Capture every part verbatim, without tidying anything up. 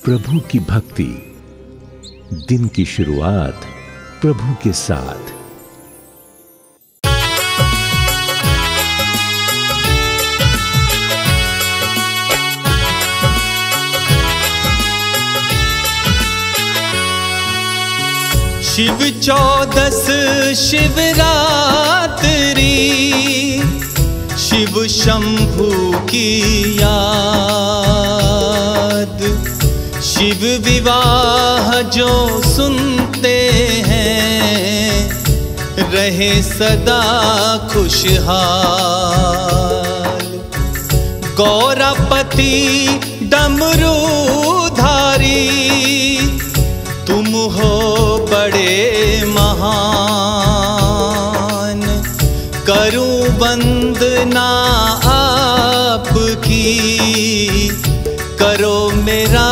प्रभु की भक्ति, दिन की शुरुआत प्रभु के साथ। शिव चौदस शिवरात्रि, शिव शंभु की याद, शिव विवाह जो सुनते हैं रहे सदा खुशहाल। गौरापति डमरूधारी, तुम हो बड़े महान, करूं वंदना आपकी, करो मेरा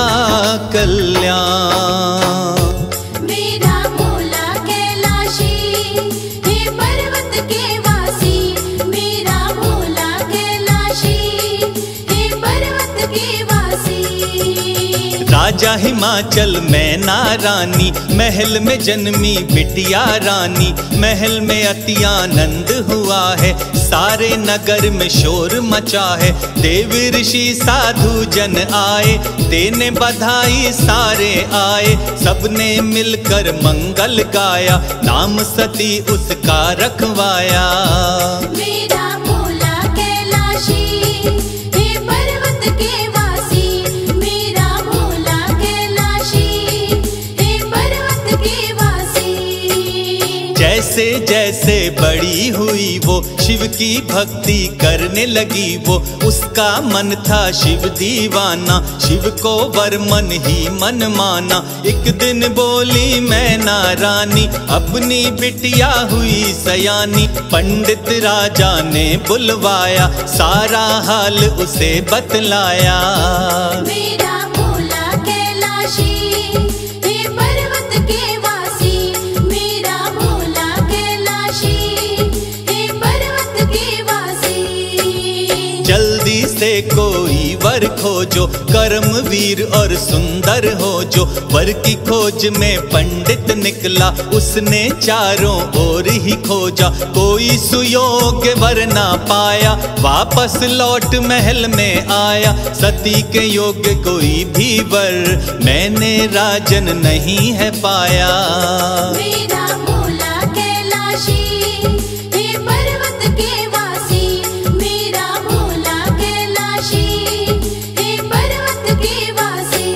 कल्याण। मेरा भोला कैलाशी, हे पर्वत के वासी, मेरा भोला कैलाशी, हे पर्वत के वासी। राजा हिमाचल मैना रानी, महल में जन्मी बिटिया रानी, महल में अति आनंद हुआ है, सारे नगर में शोर मचा है। देव ऋषि साधु जन आए, देने बधाई सारे आए, सबने मिलकर मंगल गाया, नाम सती उसका रखवाया। मेरा भोला कैलाशी, हे पर्वत के वासी, मेरा भोला कैलाशी, हे पर्वत के वासी। जैसे जैसे बड़ी हुई वो, शिव की भक्ति करने लगी वो, उसका मन था शिव दीवाना, शिव को वर मन ही मन माना। एक दिन बोली मैना रानी, अपनी बिटिया हुई सयानी, पंडित राजा ने बुलवाया, सारा हाल उसे बतलाया। मेरा भोला कैलाशी, हे पर्वत के वासी, मेरा भोला कैलाशी, हे पर्वत के वासी। जल्दी से कोई वर खोजो, कर्म वीर और सुंदर हो जो, वर की खोज में पंडित निकला, उसने चारों ओर ही खोजा, कोई सुयोग्य वर ना पाया, वापस लौट महल में आया। सती के योग्य कोई भी वर मैंने राजन नहीं है पाया। मेरा भोला कैलाशी, हे पर्वत के वासी, मेरा भोला कैलाशी, हे पर्वत के वासी।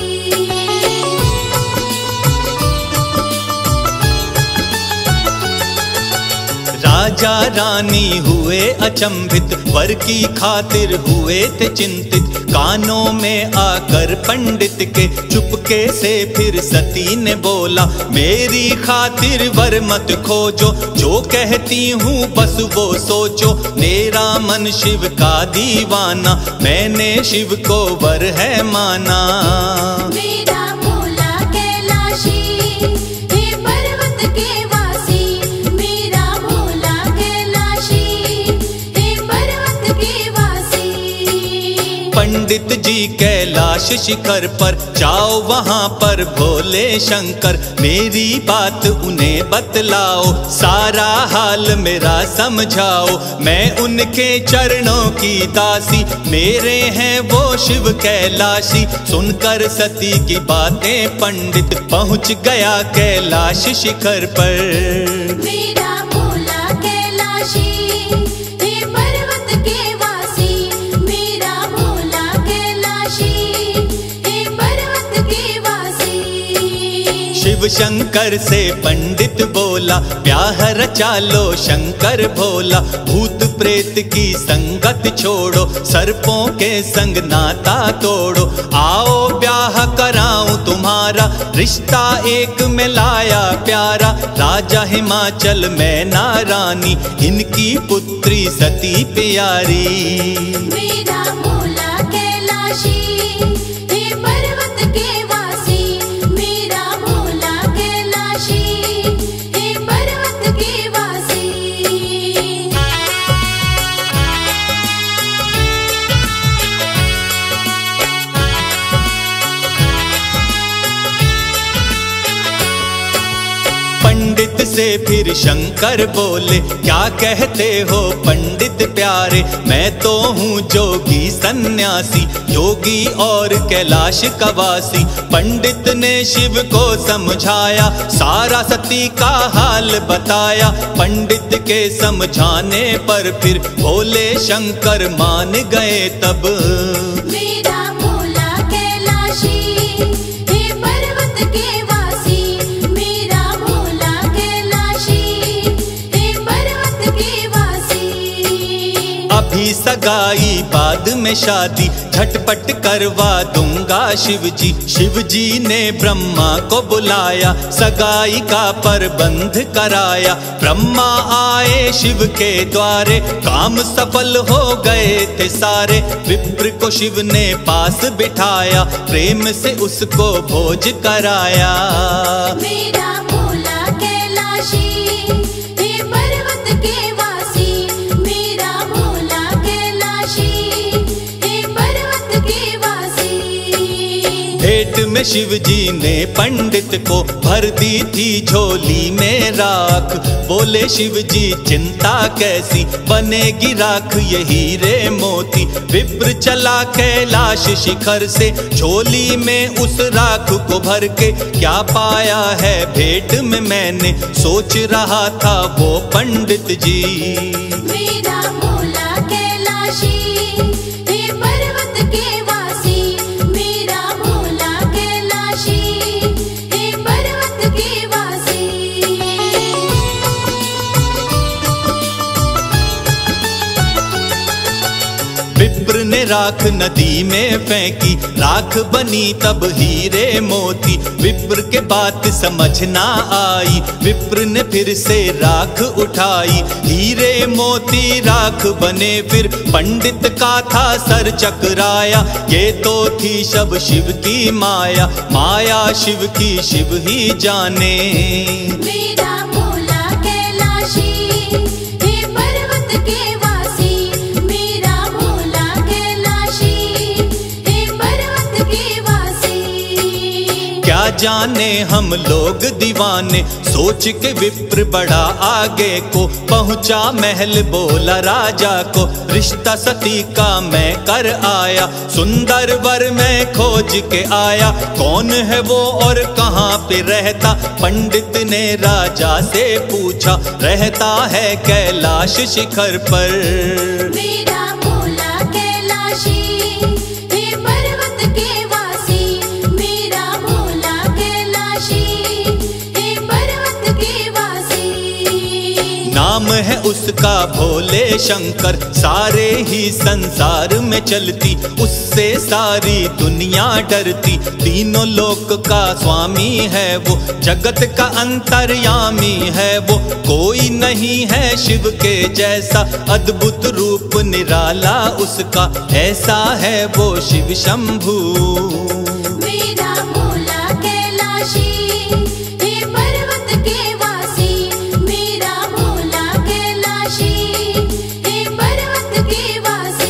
राजा रानी हुए अचंभित, वर की खातिर हुए थे चिंतित, कानों में आकर पंडित के चुपके से फिर सती ने बोला, मेरी खातिर वर मत खोजो, जो कहती हूँ बस वो सोचो, मेरा मन शिव का दीवाना, मैंने शिव को वर है माना। मेरा भोला कैलाशी, हे पर्वत के वासी, मेरा भोला कैलाशी, हे पर्वत के वासी। पंडित जी कैलाश शिखर पर जाओ, वहाँ पर भोले शंकर, मेरी बात उन्हें बतलाओ, सारा हाल मेरा समझाओ, मैं उनके चरणों की दासी, मेरे हैं वो शिव कैलाशी। सुनकर सती की बातें पंडित पहुँच गया कैलाश शिखर पर। मेरा भोला कैलाशी, हे पर्वत के वासी, मेरा भोला कैलाशी, हे पर्वत के वासी। शिव शंकर से पंडित बोला, ब्याह रचा लो शंकर भोला, भूत प्रेत की संगत छोड़ो, सर्पों के संग नाता तोड़ो, आओ ब्याह कराऊं तुम्हारा, रिश्ता एक में लाया प्यारा। राजा हिमाचल मैना रानी, इनकी पुत्री सती प्यारी। मेरा भोला कैलाशी, हे पर्वत के वासी, मेरा भोला कैलाशी, हे पर्वत के वासी। से फिर शंकर बोले, क्या कहते हो पंडित प्यारे, मैं तो हूँ जोगी सन्यासी, योगी और कैलाश का वासी। पंडित ने शिव को समझाया, सारा सती का हाल बताया। पंडित के समझाने पर फिर भोले शंकर मान गए तब। मेरा भोला कैलाशी, हे पर्वत के वासी, मेरा भोला कैलाशी, हे पर्वत के वासी। अभी सगाई बाद में शादी, झटपट करवा दूंगा शिव जी। शिव जी ने ब्रह्मा को बुलाया, सगाई का प्रबंध कराया। ब्रह्मा आए शिव के द्वारे, काम सफल हो गए थे सारे। विप्र को शिव ने पास बिठाया, प्रेम से उसको भोज कराया। मेरा भोला कैलाशी, हे पर्वत के वासी, मेरा भोला कैलाशी, हे पर्वत के वासी। भेंट में शिव जी ने पंडित को भर दी थी झोली में राख। बोले शिव जी चिंता कैसी, बनेगी राख ये हीरे मोती। विप्र चला कैलाश शिखर से, झोली में उस राख को भर के। क्या पाया है भेंट में मैंने, सोच रहा था वो पंडित जी। मेरा भोला कैलाशी, हे पर्वत के वासी, मेरा भोला कैलाशी, हे पर्वत के वासी। विप्र ने राख नदी में फेंकी, राख बनी तब हीरे मोती। विप्र के बात समझ ना आई, विप्र ने फिर से राख उठाई। हीरे मोती राख बने फिर, पंडित का था सर चकराया। ये तो थी सब शिव की माया, माया शिव की शिव ही जाने। मेरा भोला कैलाशी, हे पर्वत के वासी, मेरा भोला कैलाशी, हे पर्वत के वासी। क्या जाने हम लोग दीवाने, सोच के विप्र बड़ा आगे को पहुंचा महल। बोला राजा को, रिश्ता सती का मैं कर आया। सुंदर वर मैं खोज के आया, कौन है वो और कहाँ पे रहता। पंडित ने राजा से पूछा, रहता है कैलाश शिखर पर। मेरा भोला कैलाशी, हे पर्वत के वासी, मेरा भोला कैलाशी, हे पर्वत के वासी। नाम है उसका भोले शंकर, सारे ही संसार में चलती। उससे सारी दुनिया डरती, तीनों लोक का स्वामी है वो। जगत का अंतर्यामी है वो, कोई नहीं है शिव के जैसा। अद्भुत रूप निराला उसका, ऐसा है वो शिव शंभू। मेरा भोला कैलाशी, हे पर्वत के वासी, मेरा भोला कैलाशी, हे पर्वत के वासी।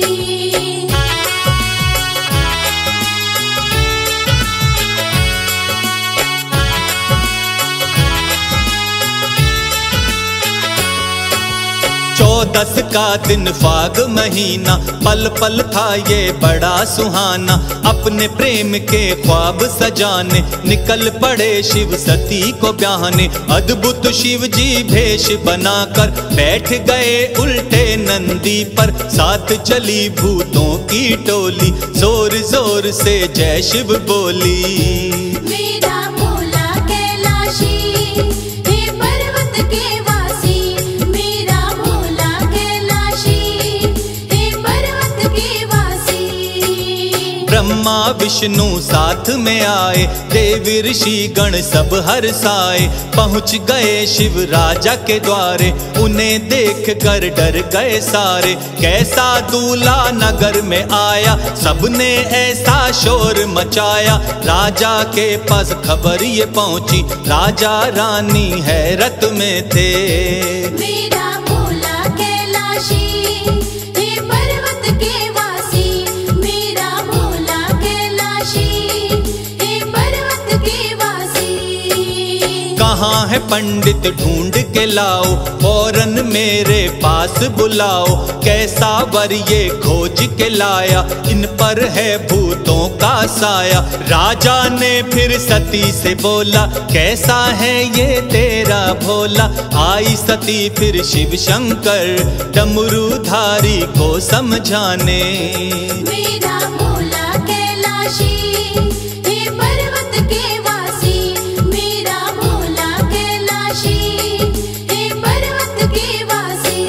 चौदस का दिन फाग महीना, पल पल था ये बड़ा सुहाना। अपने प्रेम के ख्वाब सजाने, निकल पड़े शिव सती को ब्याहने। अद्भुत शिव जी भेष बनाकर, बैठ गए उल्टे नंदी पर। साथ चली भूतों की टोली, जोर जोर से जय शिव बोली। मेरा भोला कैलाशी, हे पर्वत के वासी, मेरा भोला कैलाशी, हे पर्वत के वासी। ब्रह्मा विष्णु साथ में आए, देव ऋषि गण सब हर्षाए। पहुँच गए शिव राजा के द्वारे, उन्हें देख कर डर गए सारे। कैसा दूल्हा नगर में आया, सबने ऐसा शोर मचाया। राजा के पास खबर ये पहुंची, राजा रानी हैरत में थे। मेरा भोला कैलाशी, हे पर्वत के वासी, मेरा भोला कैलाशी, हे पर्वत के वासी। कहाँ है पंडित ढूंढ के लाओ, फौरन मेरे पास बुलाओ। कैसा वर ये खोज के लाया, इन पर है भूतों का साया। राजा ने फिर सती से बोला, कैसा है ये तेरा भोला। आई सती फिर शिव शंकर डमरूधारी को समझाने। मेरा भोला कैलाशी, हे पर्वत के वासी। मेरा भोला कैलाशी, हे पर्वत के वासी।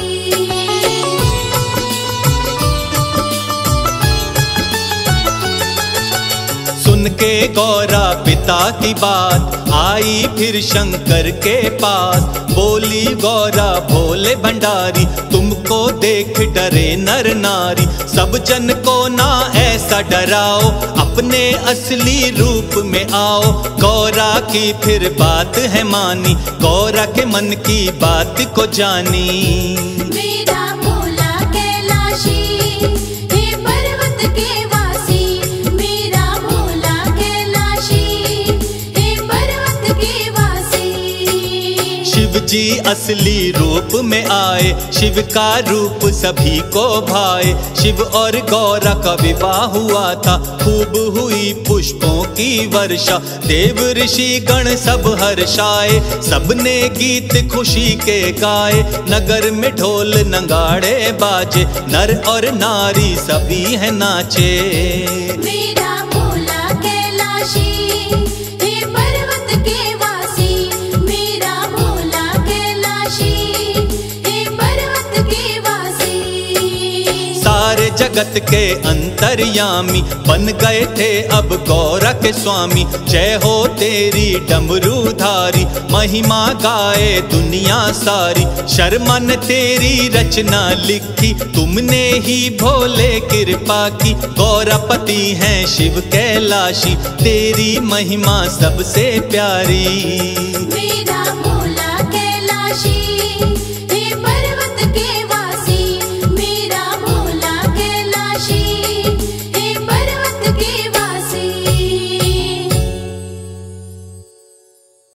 सुन के गौरा पिता की बात, आई फिर शंकर के पास। बोली गौरा भोले भंडारी, तुमको देख डरे नर नारी। सब जन को ना ऐसा डराओ, अपने असली रूप में आओ। गौरा की फिर बात है मानी, गौरा के मन की बात को जानी। मेरा भोला कैलाशी, हे पर्वत के वासी। मेरा भोला कैलाशी, हे पर्वत के वासी। शिव जी असली रूप में आए, शिव का रूप सभी को भाए। शिव और गौरा का विवाह हुआ था, खूब हुई पुष्पों की वर्षा। देव ऋषि गण सब हर्षाए, सबने गीत खुशी के गाए। नगर में ढोल नगाड़े बाजे, नर और नारी सभी है नाचे। मेरा भोला कैलाशी, हे पर्वत के वासी। मेरा भोला कैलाशी, हे पर्वत के वासी। सारे जगत के अंतर्यामी बन गए थे अब गौरा के स्वामी। जय हो तेरी डमरूधारी, महिमा गाए दुनिया सारी। शर्मा ने तेरी रचना लिखी, तुमने ही भोले कृपा की। गौरापति हैं शिव कैलाशी, तेरी महिमा सबसे प्यारी। मेरा भोला कैलाशी,